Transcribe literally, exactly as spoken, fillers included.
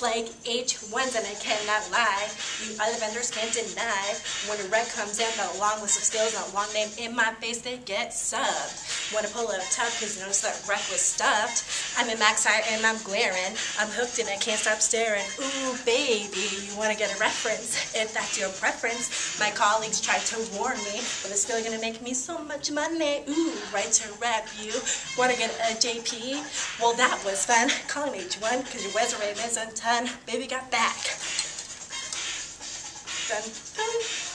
like H ones, and I cannot lie. You other vendors can't deny. When the rec comes in, the long list of skills and a long name in my face, they get subbed. Wanna pull up tough because you notice that rec was stuffed. I'm in max eye and I'm glaring. I'm hooked and I can't stop staring. Ooh, baby, you wanna get a reference? If that's your preference. My colleagues tried to warn me, but it's still gonna make me so much money. Ooh, right to rep you. Wanna get a J P? Well, that was fun. Call me H one because your resume isn't done. Baby got back. Dun, dun.